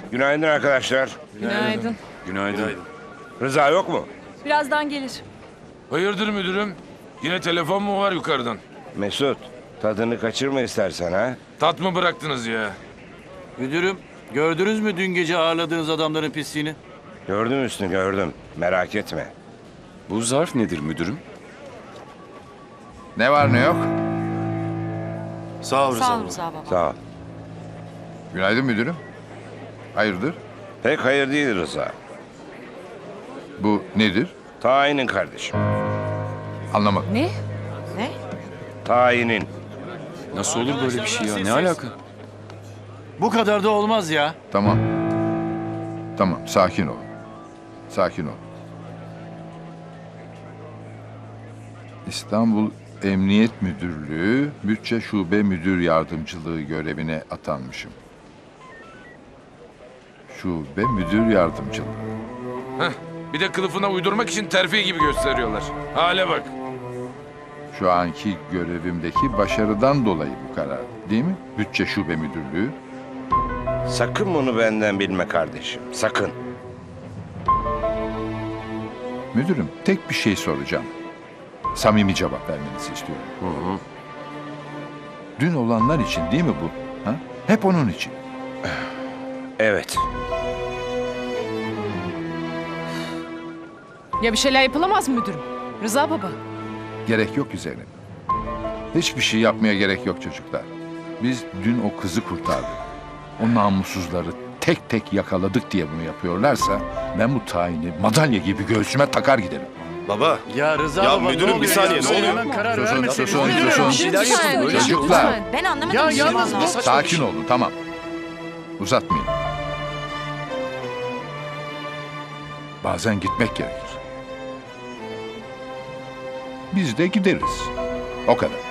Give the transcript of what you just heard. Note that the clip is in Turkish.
Günaydın arkadaşlar. Günaydın. Günaydın. Rıza yok mu? Birazdan gelir. Hayırdır müdürüm? Yine telefon mu var yukarıdan? Mesut, tadını kaçırma istersen ha. Tat mı bıraktınız ya? Müdürüm, gördünüz mü dün gece ağırladığınız adamların pisliğini? Gördüm Hüsnü, gördüm. Merak etme. Bu zarf nedir müdürüm? Ne var ne yok? Sağ ol Rıza Sağ ol baba. Rıza baba. Sağ ol. Günaydın müdürüm. Hayırdır? Pek hayır değil Rıza. Bu nedir? Tayinin kardeşim. Anlamadım. Ne? Tayinin. Nasıl olur böyle bir şey ya? Ne alaka? Bu kadar da olmaz ya. Tamam. Tamam, sakin ol. Sakin ol. İstanbul Emniyet Müdürlüğü Bütçe Şube Müdür Yardımcılığı görevine atanmışım. Şube Müdür Yardımcılığı. Heh, bir de kılıfına uydurmak için terfi gibi gösteriyorlar. Hale bak. Şu anki görevimdeki başarıdan dolayı bu karar, değil mi? Bütçe Şube Müdürlüğü. Sakın bunu benden bilme kardeşim. Sakın. Müdürüm, tek bir şey soracağım. Samimi cevap vermenizi istiyorum. Dün olanlar için değil mi bu? Ha? Hep onun için. Evet. Ya bir şeyler yapılamaz mı müdürüm? Rıza baba. Gerek yok üzerine. Hiçbir şey yapmaya gerek yok çocuklar. Biz dün o kızı kurtardık. O namussuzları tek tek yakaladık diye bunu yapıyorlarsa ben bu tayini madalya gibi göğsüme takar giderim. Baba. Ya Rıza Ya baba, müdürüm, ne oluyor bir saniye, ya? ne oluyor? Hemen karar Susun, vermeseniz. susun, Müdürüm, susun. bir şeyler yapın. Çocuklar, Ben anlamadım. Ya bir şey yalnız vallahi. bu- sakin olun, tamam. Uzatmayın. Bazen gitmek gerekir. Biz de gideriz. O kadar.